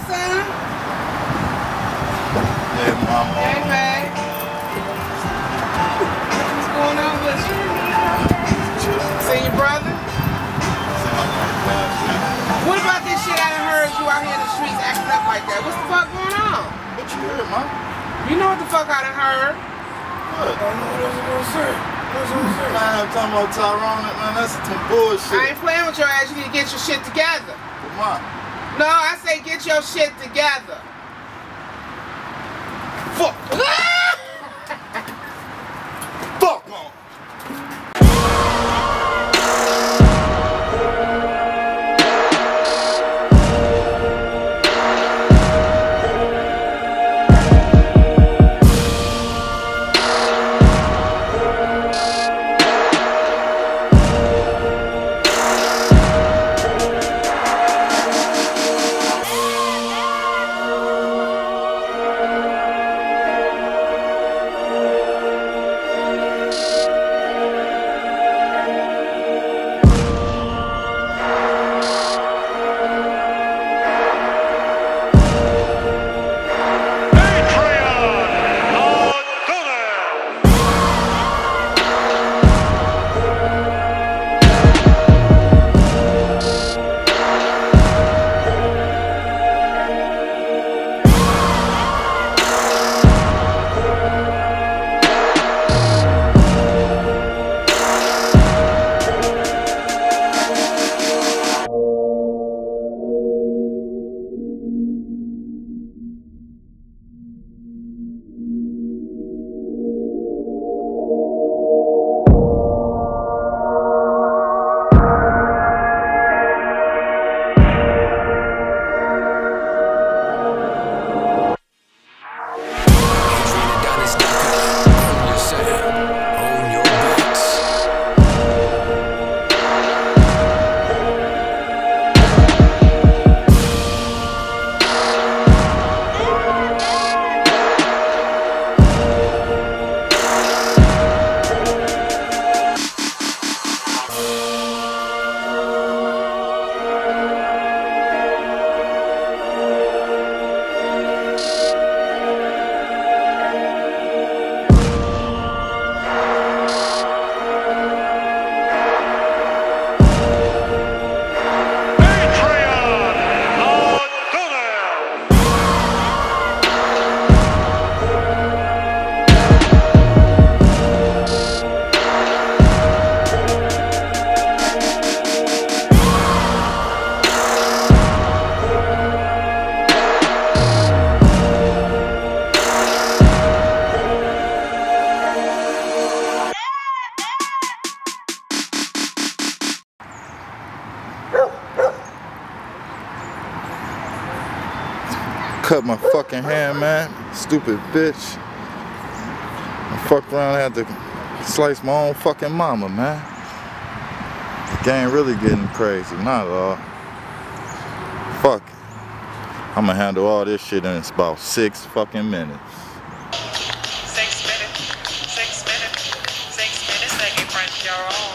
son? Hey, mama. Hey, babe. What's going on with you? See your brother? What about this shit I done heard you out here in the streets acting up like that? What's the fuck going on? What you heard, mom? You know what the fuck I done heard? What? I know what I was gonna say. Man, I'm talking about Tyrone, man, that's some bullshit. I ain't playing with your ass. You need to get your shit together. Come on. No, I say get your shit together. Fuck. Fuck on. Cut my fucking hand, man. Stupid bitch. I fucked around and had to slice my own fucking mama, man. The game really getting crazy. Not at all. Fuck it. I'ma handle all this shit in about 6 fucking minutes. 6 minutes, 6 minutes, 6 minutes, they can print your own.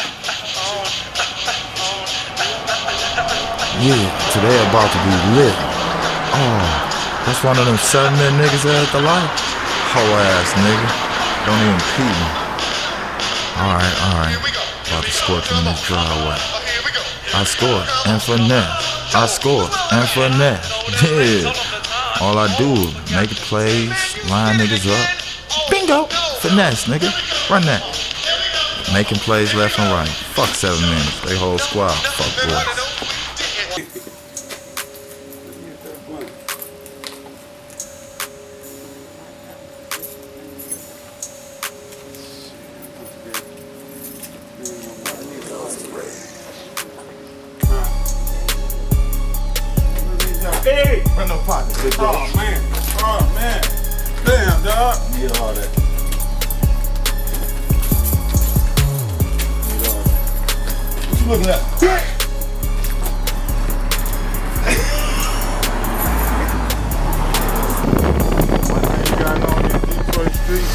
Yeah, today about to be lit. Oh, that's one of them 7-minute niggas that at the light. Hoe ass nigga. Don't even pee me. Alright. About to scorch him in this driveway. I scored and finesse. I scored and finesse. Yeah. All I do is make plays, line niggas up. Bingo! Finesse, nigga. Run that. Making plays left and right. Fuck 7 minutes. They whole squad. Fuck boys. Hey! Run no pockets, good day. Oh man. Damn, dog. Need all that. What you looking at? You got on these Detroit streets.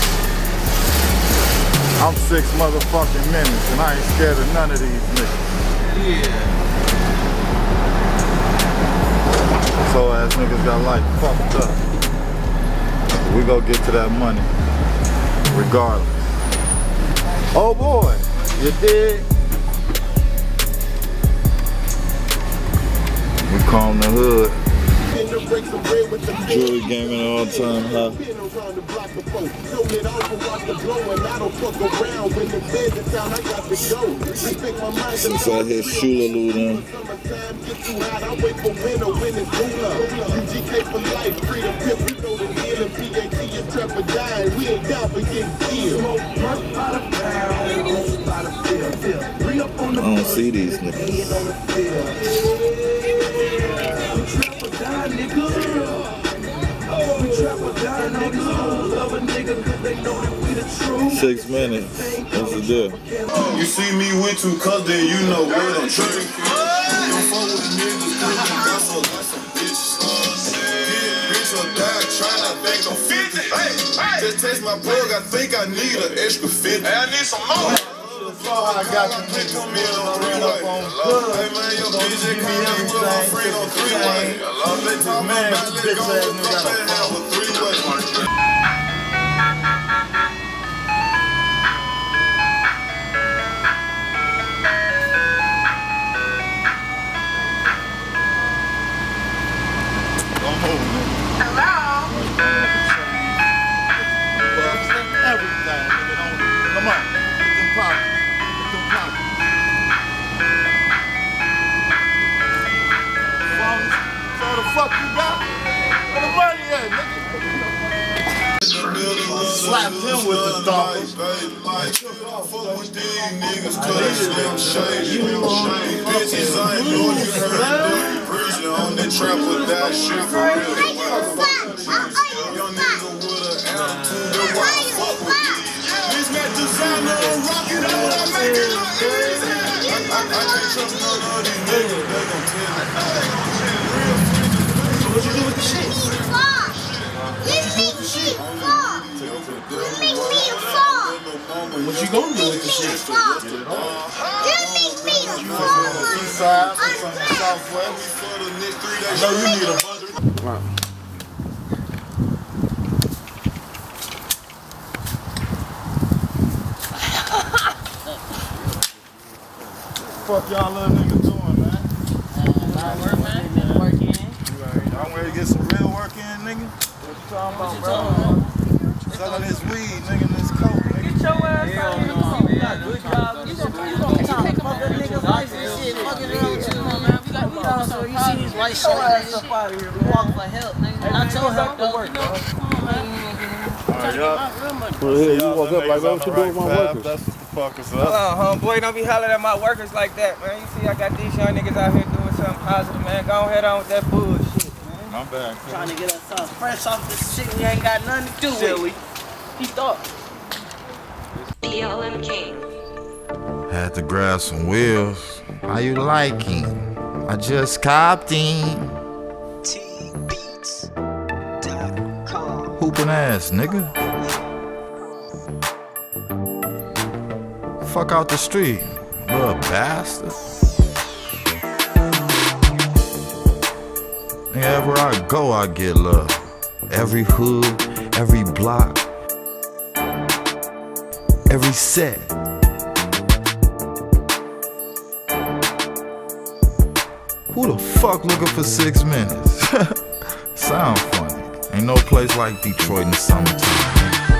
I'm 6 motherfucking minutes and I ain't scared of none of these niggas. Yeah. So as ass niggas got life fucked up. We gonna get to that money, regardless. Oh boy, you dig? We calm the hood. Jewelry gaming all the time, huh? Since I hit Shoolaloo then. I don't see these niggas. 6 minutes. What's the deal? You see me with two cups, then you know what I'm tripping. Don't fuck with niggas, got some bitches. Bitch or die, tryna think I'm 50. Just taste my plug, I think I need an extra 50. Hey, I need some more. I got you niggas ring up on good. Hey man, your bitch ain't coming with my friend on 3-way. They talk about let go of the have a 3-way. Everything, nigga, come on. Get them poppin'. Get them poppin'. So the fuck you got? Where the money at, nigga? Slapped him with the thumb. Bitches, I ain't know you heard them preaching on that trap with that shit for real. Young nigga with an attitude, that's why I fuck with these. This got designer on rocket, that's what I make it look easy. I can't trust none of these niggas, they gon' tell me. What you do with the shit? What you gonna do with the shit? East side, from the southwest. I know you need a bunch. Fuck y'all little niggas doing, man? I'm ready to get some real work in, nigga. What you talking about, bro? Selling this weed, nigga, and this coke, nigga. Get your ass out here. You got good jobs. You gonna pick up other niggas' life and shit. Fuck it up, you know, man. We got so you see these white shit niggas up out here. We walk for help, nigga. Not your help, though. Come on, man. Alright, y'all. Well, yeah, you walk up like, what you doing with my workers? That's what the fuck is up. Homeboy, don't be hollering at my workers like that, man. You see, I got these young niggas out here doing something positive, man. Go ahead on with that bullshit, man. My bad. Trying to get us something fresh off this shit we ain't got nothing to do with. He thought. PLM King. Had to grab some wheels. How you liking? I just copped in. Hoopin' ass, nigga. Fuck out the street, little bastard. Everywhere I go, I get love. Every hood, every block, every set. Who the fuck looking for 6 minutes? Sound funny. Ain't no place like Detroit in the summertime.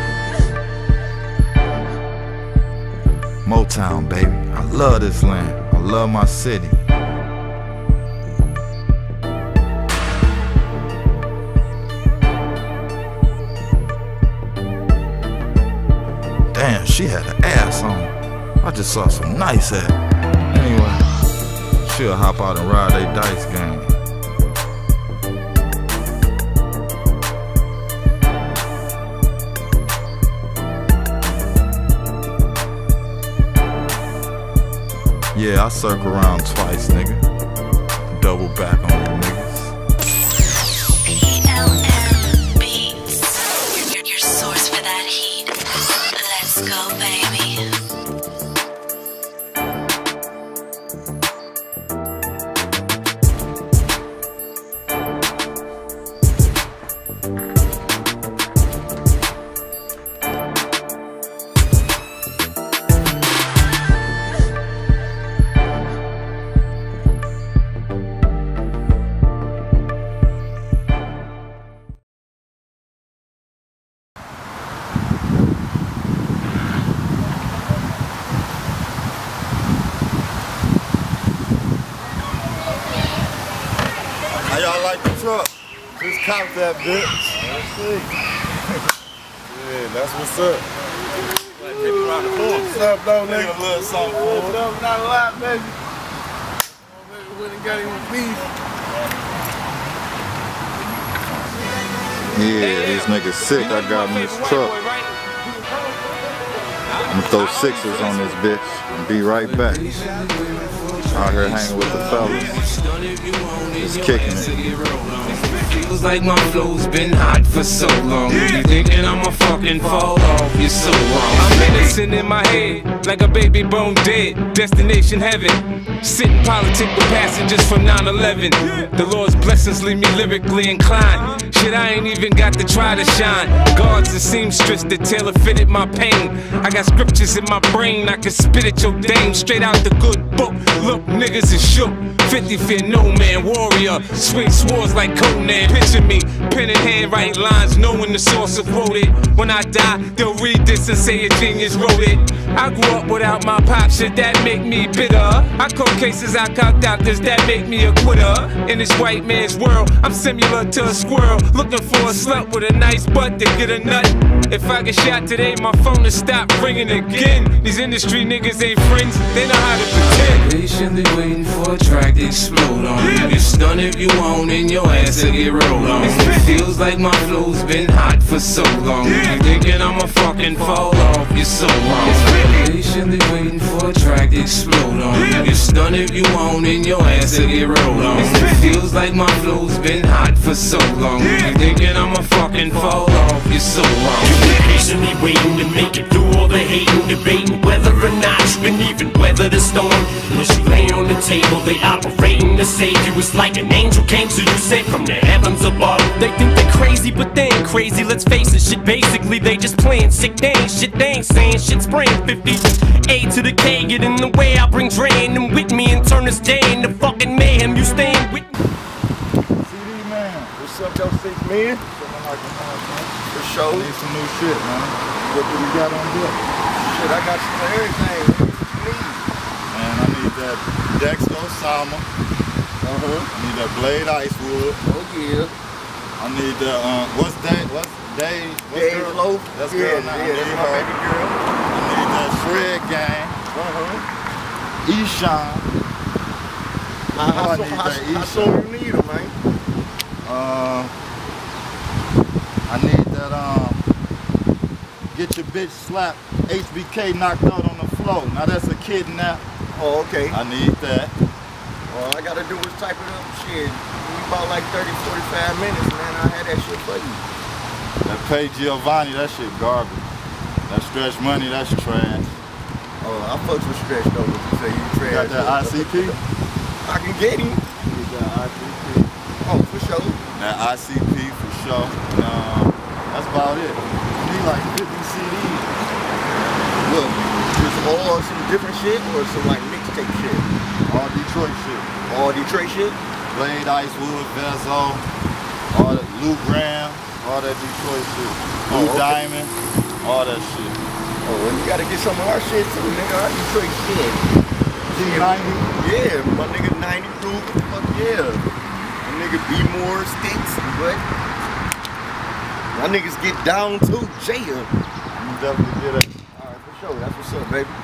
Motown, baby. I love this land. I love my city. Damn, she had an ass on. I just saw some nice ass. Anyway, she'll hop out and ride they dice game. Yeah, I circle around twice, nigga. Double back on you niggas. PLM Beats. Your source for that heat. Let's go, baby. How y'all like the truck? Just cop that bitch. Yeah, that's what's up. What's up, though, nigga? A little something for What's up? Not a lot, baby. Oh, baby, went and got him a beef. Yeah, these niggas sick. I got him this truck. I'm gonna throw sixes on this bitch and be right back. Out here hanging with the fellas. Just kicking it. Feels like my flow's been hot for so long. You thinking I'ma fucking fall off? You're so wrong. I'm innocent in my head, like a baby bone dead. Destination heaven. Sitting politic with passengers from 9/11. The Lord's blessings leave me lyrically inclined. Shit, I ain't even got to try to shine. Guards and seamstress that tailor fitted my pain. I got scriptures in my brain, I can spit at your dame. Straight out the good book. Look, niggas is shook. 50 fear no man, warrior. Swing swords like Conan. Picture me, pen in hand, write lines, knowing the source of quoted. When I die, they'll read this and say a genius wrote it. I grew up without my pop, shit that make me bitter. I caught cases, I caught doctors that make me a quitter. In this white man's world, I'm similar to a squirrel, looking for a slut with a nice butt to get a nut. If I get shot today, my phone will stop ringing again. These industry niggas ain't friends, they know how to pretend. Patiently waiting for a track to explode on you. You stun if you want and your ass will get rolled on. It feels like my flow's been hot for so long. You thinking I'ma fucking fall off, you're so wrong. Patiently waiting for a track to explode on you. You stun if you want and your ass will get rolled on. It feels like my flow's been hot for so long. You thinking I'ma fucking fall off, you're so wrong. You've been patiently waiting to make it through all the hating, debating whether or not you can even weather the storm. When you lay on the table, they operating to save you. It's like an angel came to you, sent from the heavens above. They think they're crazy, but they ain't crazy. Let's face it, shit, basically they just playing sick. They ain't shit, they ain't saying shit. Spraying 50 A to the K, get in the way. I bring Dre and them with me and turn this day into fucking mayhem. You staying with me? CD man, What's up, though, 6 men? something like a man. For sure. Need some new shit, man. What do you got on deck? Shit, I got some of everything. Man, I need that Dexter Sama. I need that Blade Icewood. Oh, yeah. I need the, what's Dave? What's Dave Loaf. That's yeah, girl now. Yeah, that's my baby girl. I need that Shred Gang. Eshawn. How soon you need them, man? I need that, get your bitch slapped, HBK knocked out on the floor. Now that's a kidnap. Oh, okay. I need that. All I gotta do is type it up. Shit, about like 30, 45 minutes, man. I had that shit for you. That Pay Giovanni, that shit garbage. That Stretch Money, that's trash. Oh, I fucks with Stretch though. What you say you trash? Got that ICP? I can get him. Need that ICP. Oh, for sure. That ICP for sure. That's about it. I need like 50 CDs. Look, just all some different shit or some like mixtape shit? All Detroit shit. All Detroit shit? Blade, Icewood, Vezo, all that Lou Graham, all that Detroit shit. Lou Diamond, all that shit. Oh, well, you gotta get some of our shit too, nigga. Our Detroit shit. G90? Yeah, my nigga 90 Proof. Fuck yeah. My nigga B More Sticks. What? My niggas get down too, jail. You definitely get it. Alright, for sure. That's what's up, baby.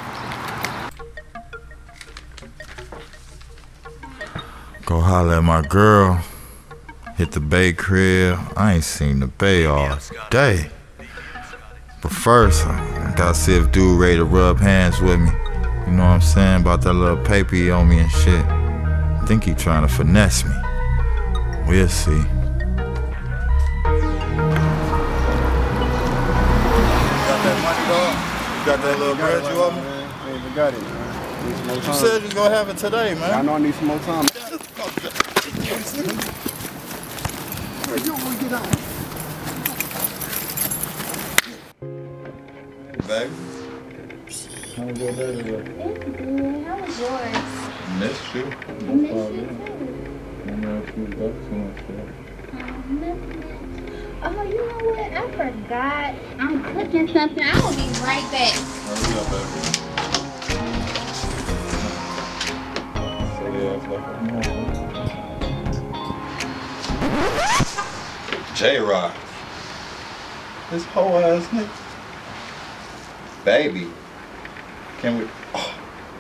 Go holler at my girl. Hit the Bay crib. I ain't seen the Bay all day. But first, I gotta see if dude ready to rub hands with me. You know what I'm saying? About that little paper he on me and shit. I think he trying to finesse me. We'll see. You got that money, dog? You got that little bread you owe me? I ain't even got it, man. Need some more You time. said you was gonna have it today, man. I know I need some more time. Baby? How was your day today? It's good. How was yours? Missed you. I missed you too. Oh, you know what? I forgot. I'm cooking something. I will be right back. Hurry up, baby. So yeah, it's like J-Rock. This whole ass nigga. Baby. Can we? Oh.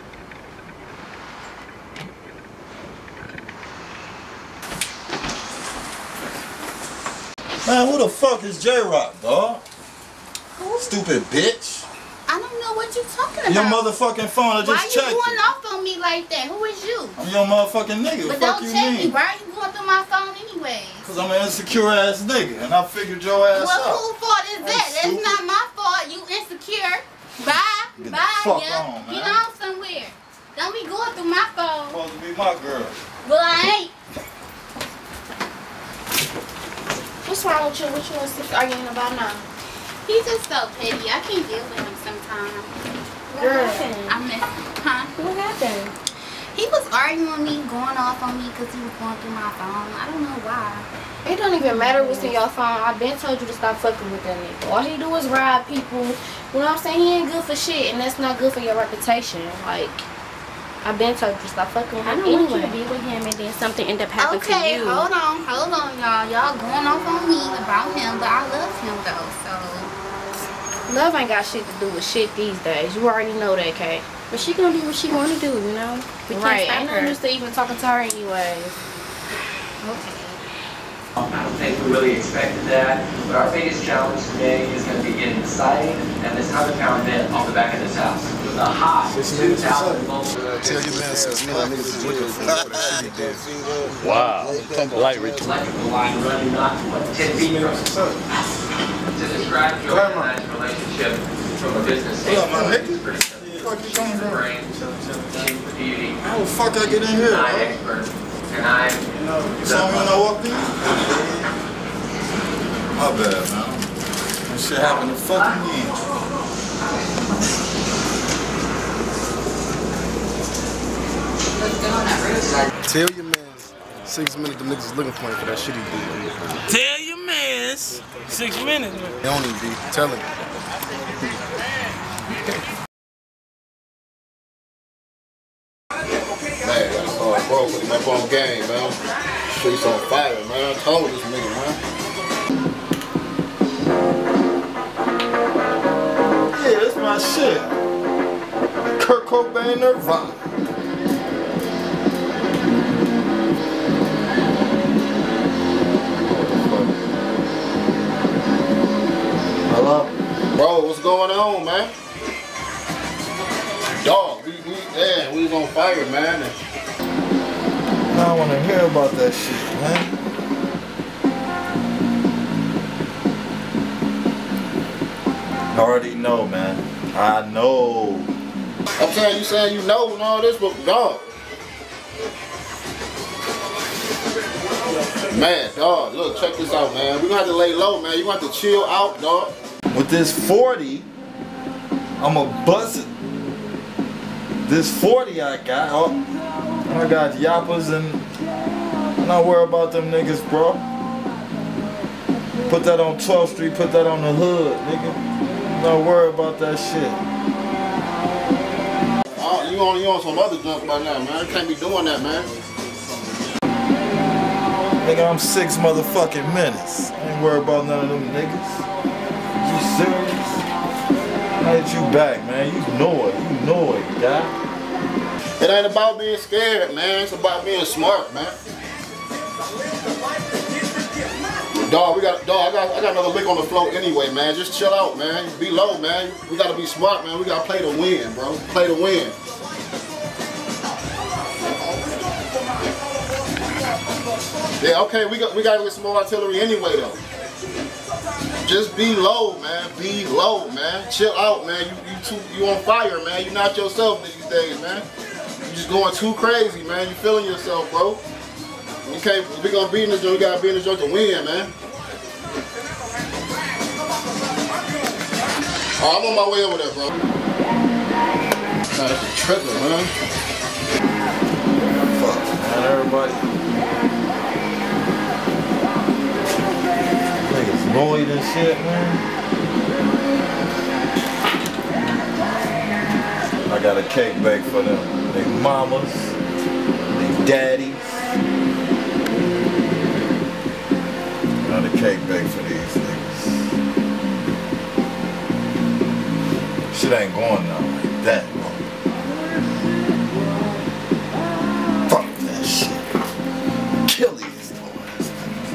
Man, who the fuck is J-Rock, dog? Stupid bitch. I don't know what you're talking about. Your motherfucking phone, I just checked Why you going off on me like that? Who is you? I'm your motherfucking nigga. But Fuck don't you check mean? me. Why are you going through my phone anyway? Cause I'm an insecure ass nigga, and I figured your ass Well, out. whose fault is that? That's not my fault. You insecure. Bye. Get the Bye. fuck Yeah. on, man. Get on somewhere. Don't be going through my phone. Supposed to be my girl. Well, I ain't. What's wrong with you? What you arguing about now? He's just so petty. I can't deal with him sometimes. What happened? I miss huh? What happened? He was arguing with me, going off on me because he was going through my phone. I don't know why. It don't even matter what's in your phone. I've been told you to stop fucking with that nigga. All he do is rob people. You know what I'm saying? He ain't good for shit, and that's not good for your reputation. Like, I've been told you to stop fucking with him. I don't want you anyway. to be with him, and then something end up happening to you. Okay, hold on, y'all. Y'all going off on me about him, but I love him though, so. Love ain't got shit to do with shit these days. You already know that, Kay. But she gonna do what she wanna do, you know? We can't Right, stop ain't her. no Used to even talking to her anyways. Okay. I don't think we really expected that, but our biggest challenge today is going to be getting the siding and this 100-pound bed off the back of this house. With a high 2,000 volts. Tell your man 6 million niggas is looking for that shit he did. Wow. Light electrical line running not, what, 10 feet from the sun. To describe your organized relationship from a business standpoint is pretty simple. She's the brain, she's the beauty. How the fuck I get in here, I'm bro? expert, and I'm You saw me when I walked in? My bad, man. That shit happened to fucking me. Tell your man 6 minutes the niggas is looking for him for that shit he did. Tell your mans 6 minutes, man. They don't even be telling him. Man, gotta start bro, put him up on game, man. Streets on fire, man. I told this nigga, man. Yeah, that's my shit. Kurt Cobain Nirvana. Hello? Bro, what's going on, man? Dog, we was on fire, man. I don't want to hear about that shit, man. I already know, man. I know. I'm saying you saying you know and all this, but dog. Man, dog, look, check this out, man. We're gonna have to lay low, man. You gonna have to chill out, dog. With this 40, I'ma bust it. This 40 I got, I got yappas and I'm not worried about them niggas, bro. Put that on 12th Street, put that on the hood, nigga. I'm not worried about that shit. Oh, you on some other junk by now, man. You can't be doing that, man. Nigga, I'm 6 motherfucking minutes. I ain't worried about none of them niggas. You serious? I hit you back, man. You know it, guy. It ain't about being scared, man. It's about being smart, man. Dog, I got another lick on the floor anyway, man. Just chill out, man. Be low, man. We gotta be smart, man. We gotta play to win, bro. Play to win. Yeah, okay, we gotta get some more artillery anyway, though. Just be low, man. Be low, man. Chill out, man. You on fire, man. You're not yourself these days, man. You just going too crazy, man. You feeling yourself, bro. You can't. If we gonna be in this joint, we gotta be in this joint to win, man. Oh, I'm on my way over there, bro. Nah, that's a trigger, man. Fuck, man, everybody. Niggas annoyed and shit, man. I got a cake bake for them. They mamas, they daddies. Got a cake bake for these niggas. Shit ain't going down like that, bro. Fuck that shit. Kill these boys.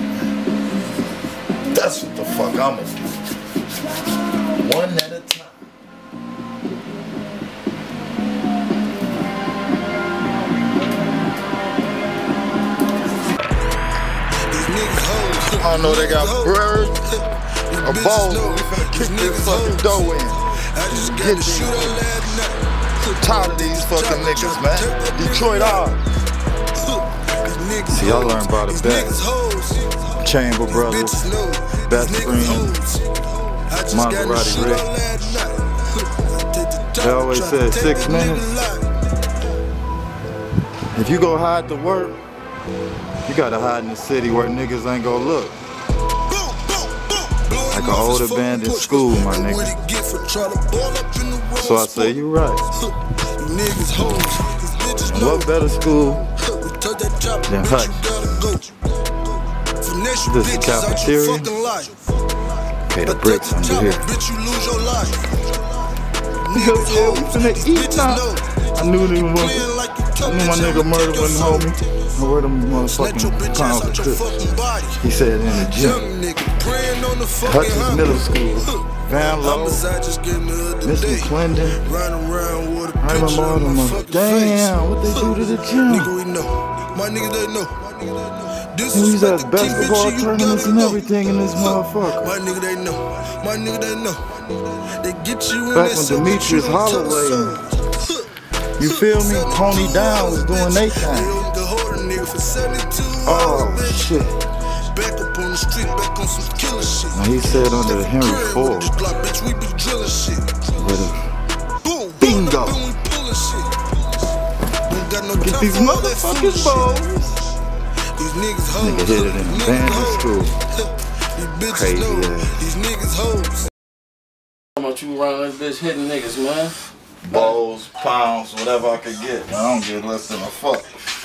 That's what the fuck I'ma do. One at a time. I don't know, they got birds, a bowl. We finna kick this fucking dough in. Just get these niggas. Tired of these fucking niggas, man. Detroit hard. See, y'all learn about it best. Chamber Brothers, Best Friends, Maserati Rick. They always said 6 minutes. If you go hide to work, you gotta hide in the city where niggas ain't gonna look. Like an old abandoned school, my nigga. So I say you right. And what better school than Hutch? This is the cafeteria. Okay, the bricks under here. Yeah, we finna eat now. I knew they was. I knew my nigga Murder wouldn't hold me. Where them motherfucking pounds of chips? He said in the gym. Hutchins Middle School. Van Lowe. Miss McClendon. I remember all them motherfuckers. Damn, what they do to the gym? And we was at basketball tournaments and everything in this motherfucker. Back when Demetrius Holloway, you feel me? Pony Down was doing they thing. Oh shit. Now he said under Henry Ford. Bingo. Get these motherfuckers balls. Nigga hit it in abandoned school. Crazy ass. How much you around this bitch hitting niggas, man? Bowls, pounds, whatever I could get. I don't get less than a fuck.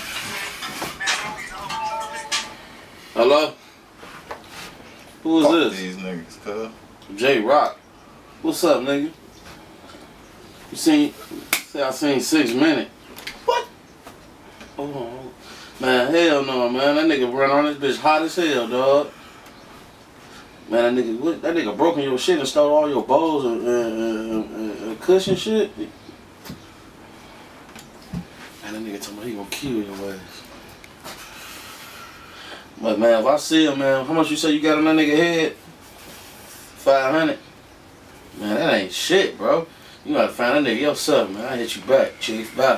Hello? Who is fuck this? These niggas, cuz. J-Rock. What's up, nigga? You seen, say I seen 6 minutes. What? Hold on. Man, hell no, man. That nigga run on this bitch hot as hell, dog. Man, that nigga broke in your shit and stole all your bowls and cushion shit. Man, that nigga told me he gonna kill your ass. But man, if I see him, man, how much you say you got on that nigga head? 500. Man, that ain't shit, bro. You gotta find that nigga yourself, man. I hit you back, chief. Bye.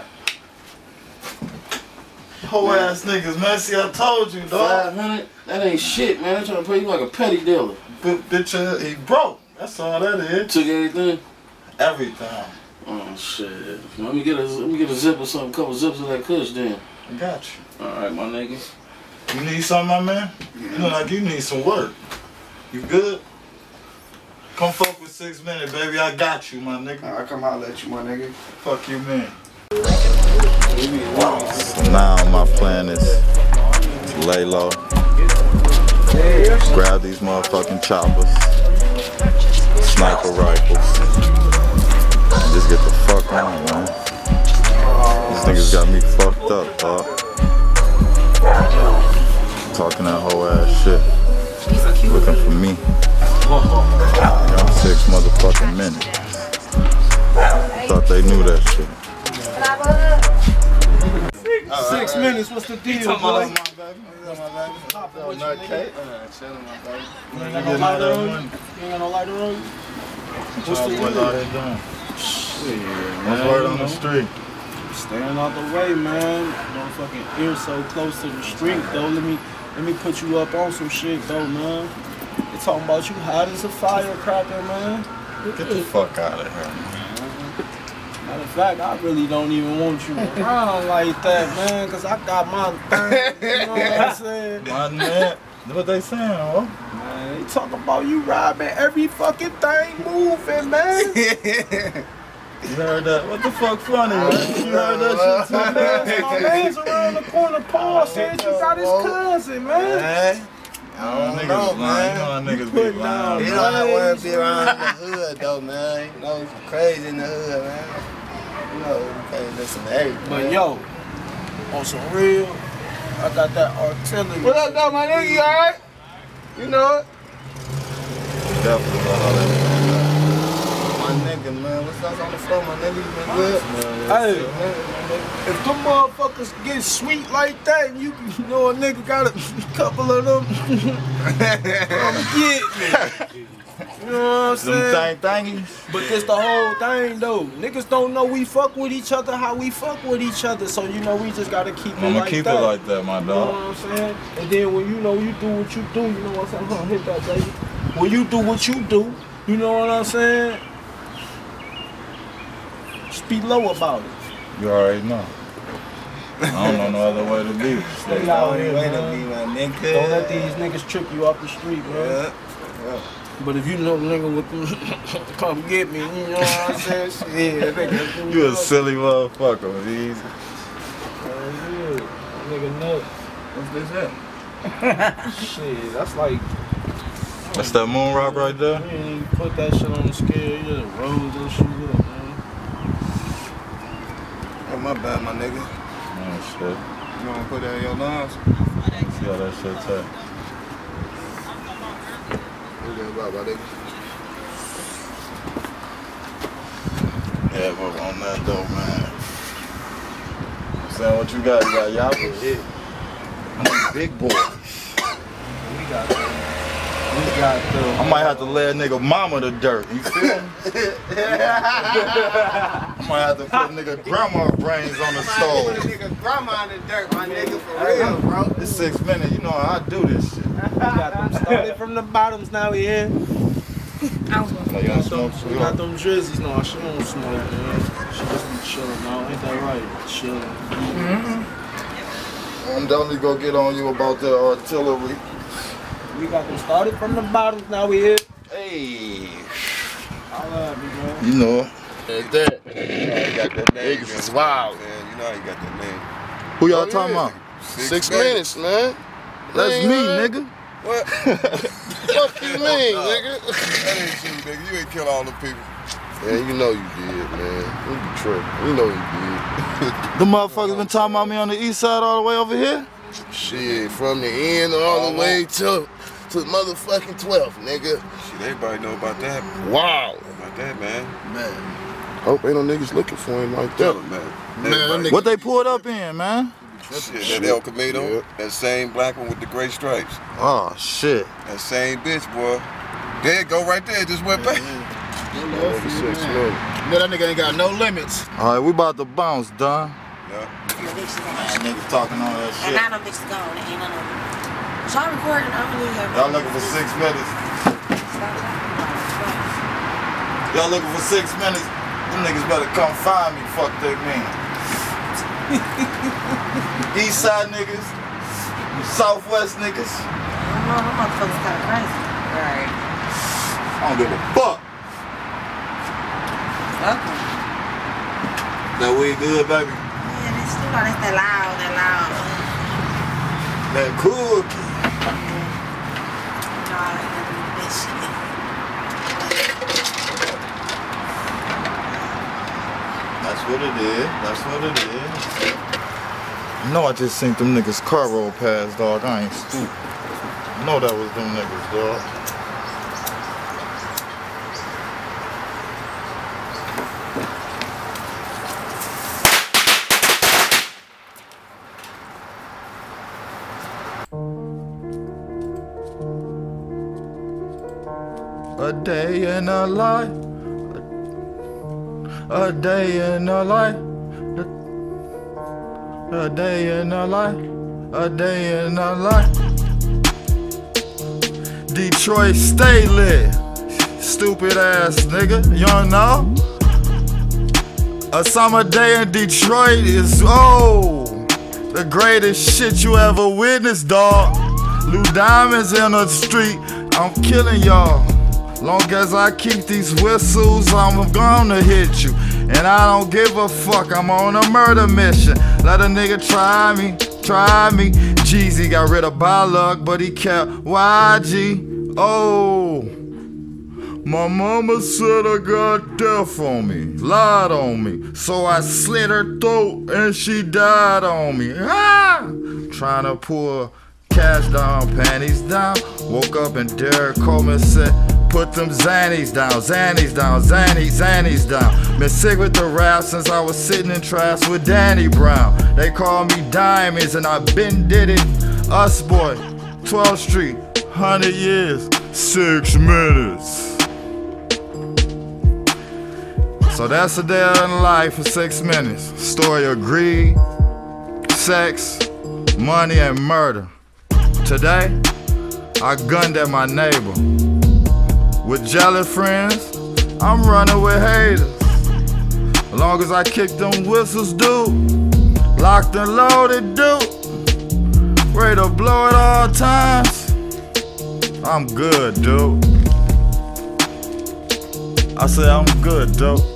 Whole ass niggas, man. See, I told you, dog. 500? That ain't shit, man. They trying to pay you like a petty dealer. Bitch, he broke. That's all that is. Took everything? Everything. Oh shit. Let me get a zip or something, a couple zips of that kush then. I got you. Alright, my nigga. You need something, my man? You look like you need some work. You good? Come fuck with 6 minutes, baby. I got you, my nigga. I'll come holler at you, my nigga. Fuck you, man. So now my plan is to lay low, grab these motherfucking choppers, sniper rifles, and just get the fuck on, man. These niggas got me fucked up, dog. Talking that whole ass shit, looking for me. 6 motherfucking minutes. Thought they knew that shit. 6 minutes, what's the deal, boy? You ain't got no lighter on you? What's the deal? What's word on the street? Staying out the way, man. Motherfucking ear so close to the street, though. Let me put you up on some shit, though, man. They talking about you hot as a firecracker, man. Get the fuck out of here. Matter of fact, I really don't even want you around like that, man, because I got my thing, you know what I'm saying? My man, what they saying, huh? Man, they talk about you robbing every fucking thing moving, man. You heard that? What the fuck funny, man? You heard that shit too, man? My man's around the corner, Paul said you got his cousin, man. I don't know, man. You know niggas be lying. You know I want to be around the hood, though, man. You know, it's crazy in the hood, man. You know, you can't listen to everything. But yo, on some real, I got that artillery. What up, though, my nigga? You alright? You know it? Definitely gonna holler at me. My nigga, man. What's up on the floor, my nigga? You been good? Hey, if them motherfuckers get sweet like that, and you know a nigga got a couple of them, come get me. You know what I'm saying? Thingies. But this the whole thing, though. Niggas don't know we fuck with each other how we fuck with each other. So, you know, we just gotta keep it I'ma like keep that. it like that, my You dog. know what I'm saying? And then when you know you do what you do, you know what I'm saying? Hold on, hit that, baby. When you do what you do, you know what I'm saying? Just be low about it. You already know. I don't know no other way to be. Stay out here, man. Don't let these niggas trick you off the street, man. Yeah. But if you know nigga with them, come get me, you know what I'm saying? Shit, nigga. You a silly motherfucker, easy. Nigga nut. What's this at? Shit, that's like... That's that moon rock right there? You ain't even put that shit on the scale, you just roll those shit up, man. Oh, my bad, my nigga. Oh, shit. You wanna put that in your lungs? See how that shit tight. What that about, my nigga? Yeah, but on that though, man. I'm saying, what you got? You got yappers? I'm a big boy. We got the... I might have to lay a nigga mama to dirt. You feel me? I might have to put a nigga grandma brains on the stove. Put a nigga grandma in the dirt, my nigga, for real, bro. It's 6 minutes. You know how I do this shit. We got them started from the bottoms, now we here. You don't smoke, We got them drizzies. No, she don't smoke, man. She just be chilling now. Ain't that right? Chilling. I'm definitely gonna get on you about the artillery. We got them started from the bottoms, now we here. Hey. I love you, man. You know. That's that. You know you got that name. Niggas is wild, man. You know you got that name. Who y'all talking about? 6 minutes, man. That's me, nigga. What? What you mean, nigga? That ain't you, nigga. You ain't kill all the people. Yeah, you know you did, man. You be tripping. We know you did. The motherfuckers been talking about me on the east side all the way over here? Shit, from the end all the way to motherfucking 12th, nigga. Shit, everybody know about that. Wow. About that, man. Hope ain't no niggas looking for him like that. Man, what they pulled up in, man? Shit, that El Camino, that same black one with the gray stripes. Oh, shit. That same bitch, boy. There it go right there, just went back. Yeah, that nigga ain't got no limits. All right, we about to bounce, Don. Yeah. Niggas talking all that shit. And I know bitches gone. Ain't none of them. Y'all recording? I don't need Y'all looking for 6 minutes. Y'all looking for 6 minutes? Them niggas better come find me, fuck they mean. East side niggas, Southwest niggas. I don't know, them motherfuckers kind of crazy. Right. I don't give a fuck. Okay. That weed good, baby? Yeah, that's still that's that loud, That cookie. That's what it is. That's what it is. You know I just seen them niggas car roll past, dog. I ain't stupid. I know that was them niggas, dog. A day in a life. A day in a life. A day in a life. A day in a life. Detroit stay lit. Stupid ass nigga. You don't know? A summer day in Detroit is the greatest shit you ever witnessed, dog. Blue diamonds in the street. I'm killing y'all. Long as I keep these whistles, I'm gonna hit you. And I don't give a fuck, I'm on a murder mission. Let a nigga try me, try me. Jeezy got rid of by luck, but he kept YG. Oh, my mama said I got death on me, lied on me, so I slit her throat and she died on me. Ah! Trying to pull cash down, panties down. Woke up and Derek Coleman said, put them Xannies down, Xannies down, Xannies down. Been sick with the rap since I was sitting in trash with Danny Brown. They call me Diamonds and I been did it. Us boy, 12th Street, 100 years, 6 minutes. So that's a day in life for 6 minutes. Story of greed, sex, money, and murder. Today, I gunned at my neighbor. With jelly friends, I'm running with haters. As long as I kick them whistles, dude. Locked and loaded, dude. Ready to blow at all times. I'm good, dude. I say I'm good, dude.